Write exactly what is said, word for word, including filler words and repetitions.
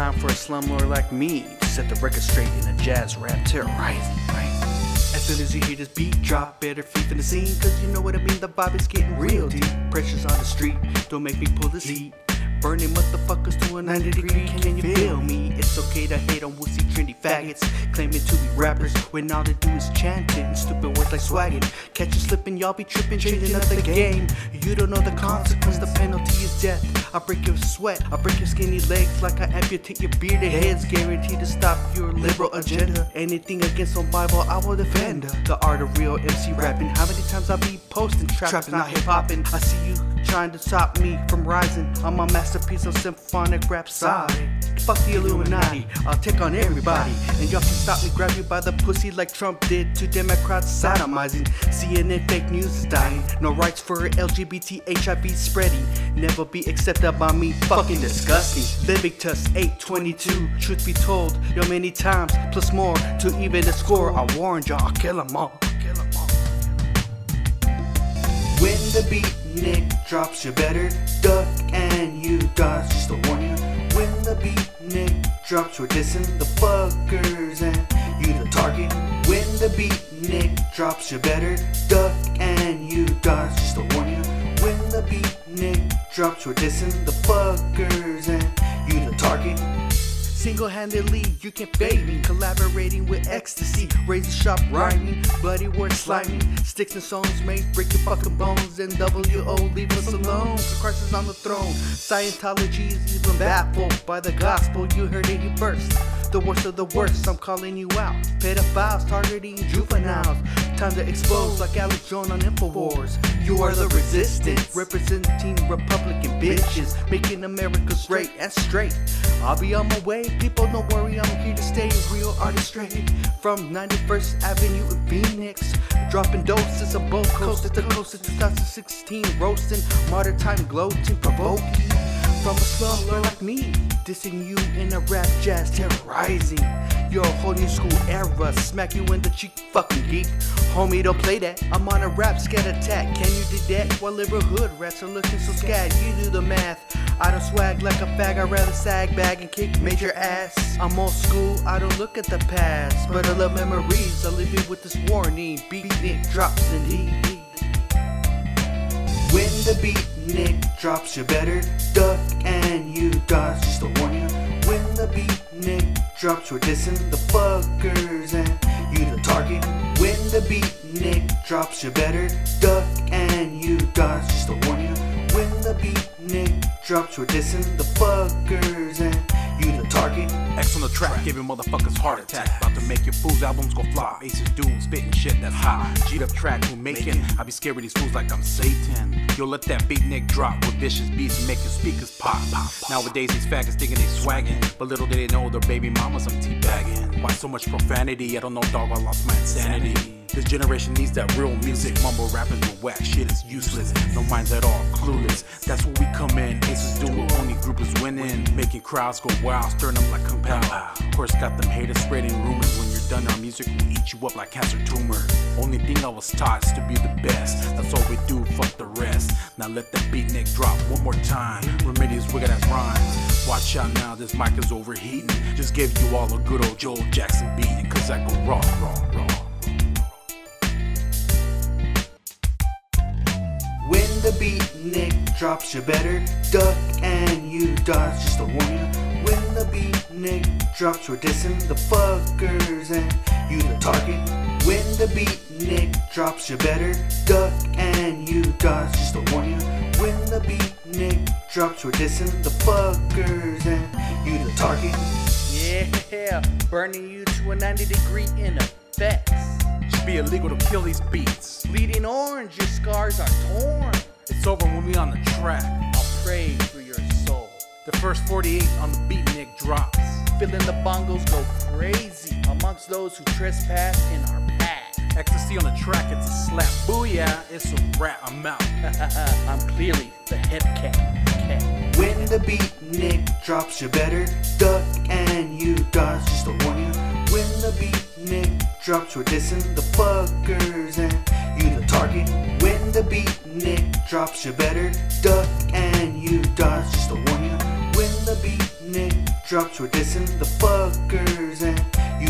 time for a slumlord like me to set the record straight in a jazz rap terrorizing, right? As soon as you hear this beat drop, better feet in the scene, cause you know what I mean, the vibe is getting real deep. Pressure's on the street, don't make me pull the seat. Burning motherfuckers to a ninety degree, can you feel me? It's okay to hate on wussy trendy faggots, claiming to be rappers when all they do is chanting stupid words like swagging. Catch you slipping, y'all be tripping, changing up the game. You don't know the consequence, the penalty is death. I break your sweat, I break your skinny legs like I amputate your bearded heads. Guaranteed to stop your liberal agenda. Anything against on Bible, I will defend. The art of real M C rapping. How many times I be posting traps, not hip hopping? I see you trying to stop me from rising. I'm a masterpiece of symphonic rap side. Fuck the Illuminati, I'll take on everybody. And y'all can stop me, grab you by the pussy like Trump did to Democrats sodomizing. C N N fake news is dying. No rights for L G B T, H I V spreading. Never be accepted by me, fucking disgusting. Leviticus eight twenty-two, truth be told, yo many times, plus more to even the score. I warned y'all, I'll kill them all. When the beatnik drops, you better duck and you dodge, just to warn you. When the beatnik drops, we're dissing the fuckers and you the target. When the beatnik drops, you better duck and you dodge, just to warn you. When the beatnik drops, we're dissing the fuckers and you the target. Single-handedly, you can fade me. Collaborating with ecstasy, razor sharp rhyming, bloody words slimy. Sticks and stones may break your fucking bones. And W O leave us alone. Christ is on the throne. Scientology is even baffled by the gospel. You heard it here first. The worst of the worst, I'm calling you out. Pedophiles targeting juveniles. Time to expose like Alex Jones on Infowars. You are the resistance, representing Republican bitches, making America straight and straight. I'll be on my way, people don't worry, I'm here to stay. Real artist straight from ninety-first Avenue in Phoenix, dropping doses of both coast to coast of two thousand sixteen, roasting, modern time gloating, provoking. From a slumlord like me, dissing you in a rap jazz terrorizing. You're a whole new school era, smack you in the cheek, fucking geek. Homie, don't play that, I'm on a rap scat attack. Can you do that? While liberal hood rats are looking so scat, you do the math. I don't swag like a fag, I'd rather sag bag and kick major ass. I'm old school, I don't look at the past, but I love memories, I live it with this warning. Beatnik drops indeed. When the beatnik drops, you better duck and you dodge, just to warn you. When the beatnik drops, we're dissing the fuckers and you the target. When the beatnik drops, you better duck and you dodge, just to warn you. When the beatnik drops, we're dissing the fuckers and you the target. X on the track, giving motherfuckers heart attack. About to make your fools albums go flop. Aces doom, spitting shit that's hot. G'd up track, who making? I be scared of these fools like I'm Satan. Yo, let that beatnik drop with vicious beats and making speakers pop. pop, pop. Nowadays these faggots thinking they swagging, but little do they know their baby mamas I'm teabagging. Why so much profanity? I don't know, dog, I lost my insanity. This generation needs that real music. Mumble rappers with whack shit is useless. No minds at all, clueless. That's where we come in. Aces do it, only group is winning. Making crowds go wild, stirring them like compel. Of course, got them haters spreading rumors. When you're done, our music will eat you up like cancer tumor. Only thing I was taught is to be the best. That's all we do, fuck the rest. Now let that beatnik drop one more time. Remedies wicked ass rhymes. Watch out now, this mic is overheating. Just gave you all a good old Joel Jackson beating, cause I go raw, raw, raw. When the beatnik drops, you better duck and you dodge, just to warn you. When the beatnik drops, we're dissing the fuckers and you the target. When the beatnik drops, you better duck and you dodge, just to warn you. When the beatnik drops, we're dissing the fuckers and you the target. Yeah, burning you to a ninety degree in effects. Should be illegal to kill these beats. Bleeding orange, your scars are torn. It's over when we on the track. I'll pray for your soul. The first forty-eight on the beatnik drops. Feeling the bongos go crazy amongst those who trespass in our path. Ecstasy on the track, it's a slap. Booyah, it's a rap, I'm out. I'm clearly the hip cat. cat. When the beatnik drops, you better duck and you dodge, just to warn you. When the beatnik drops, we're dissing the fuckers and you the target. When the beatnik drops, you better duck and you dodge, just to warn you. When the the beatnik drops, we're dissing the fuckers, and you